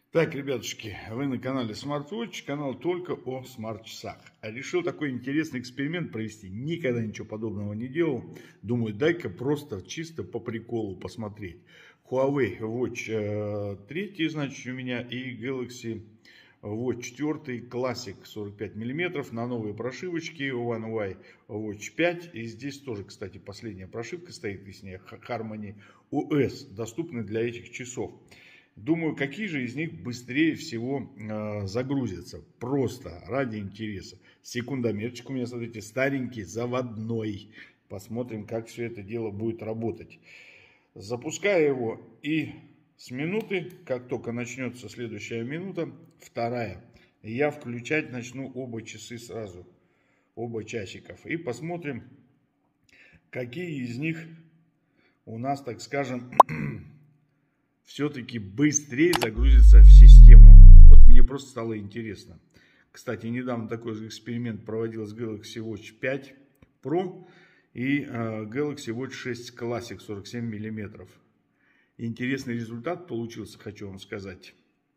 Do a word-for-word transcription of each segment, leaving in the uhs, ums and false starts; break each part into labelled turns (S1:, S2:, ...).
S1: Так, ребятушки, вы на канале SmartWatch, канал только о смарт-часах. Решил такой интересный эксперимент провести. Никогда ничего подобного не делал. Думаю, дай-ка просто чисто по приколу посмотреть. Huawei Watch три, значит, у меня и Galaxy Watch четыре Classic сорок пять миллиметров на новые прошивочки One Y Watch пять. И здесь тоже, кстати, последняя прошивка стоит, точнее, Harmony о эс, доступны для этих часов. Думаю, какие же из них быстрее всего э, загрузятся. Просто ради интереса. Секундомерчик у меня, смотрите, старенький, заводной. Посмотрим, как все это дело будет работать. Запускаю его, и с минуты, как только начнется следующая минута, вторая, я включать начну оба часы сразу. Оба часиков. И посмотрим, какие из них у нас, так скажем, все-таки быстрее загрузится в систему. Вот мне просто стало интересно. Кстати, недавно такой же эксперимент проводил с Galaxy Watch пять Pro и э, Galaxy Watch шесть Classic сорок семь миллиметров. Интересный результат получился, хочу вам сказать.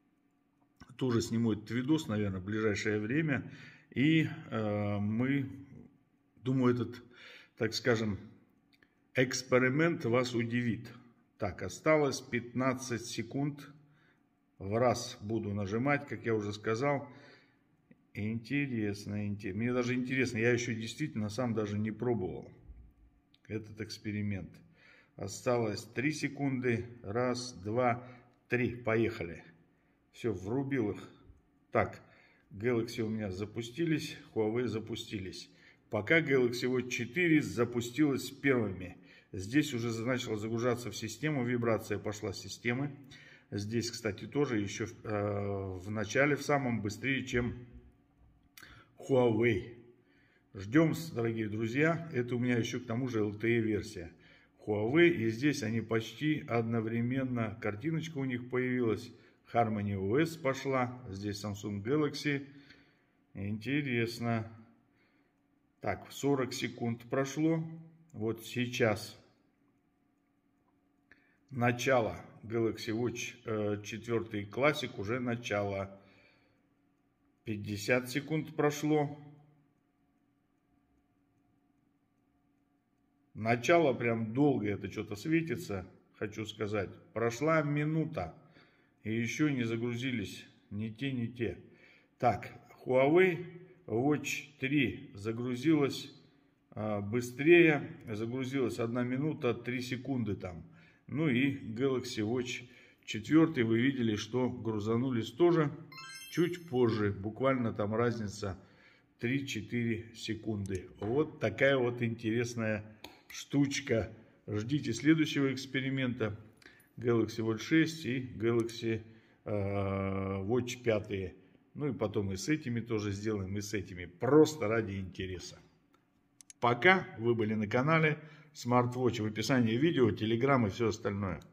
S1: Тоже сниму этот видос, наверное, в ближайшее время. И э, мы, думаю, этот, так скажем, эксперимент вас удивит. Так, осталось пятнадцать секунд. В раз буду нажимать, как я уже сказал. Интересно, интересно. Мне даже интересно, я еще действительно сам даже не пробовал этот эксперимент. Осталось три секунды. Раз, два, три. Поехали. Все, врубил их. Так, Galaxy у меня запустились, Huawei запустились. Пока Galaxy Watch четыре запустилась первыми. Здесь уже начала загружаться в систему, вибрация пошла с системы. Здесь, кстати, тоже еще э, в начале, в самом быстрее, чем Huawei. Ждем, дорогие друзья. Это у меня еще к тому же эл ти и-версия Huawei. И здесь они почти одновременно. Картиночка у них появилась. Harmony о эс пошла. Здесь Samsung Galaxy. Интересно. Так, сорок секунд прошло. Вот сейчас начало. Galaxy Watch четыре Classic уже начало. пятьдесят секунд прошло. Начало прям долго, это что-то светится, хочу сказать. Прошла минута. И еще не загрузились ни те, ни те. Так, Huawei Watch три загрузилась быстрее. Загрузилась одна минута три секунды там. Ну и Galaxy Watch четыре, вы видели, что грузанулись тоже чуть позже. Буквально там разница три-четыре секунды. Вот такая вот интересная штучка. Ждите следующего эксперимента. Galaxy Watch шесть и Galaxy э, Watch пять. Ну и потом и с этими тоже сделаем, и с этими. Просто ради интереса. Пока вы были на канале SmartWatch. В описании видео, Telegram и все остальное.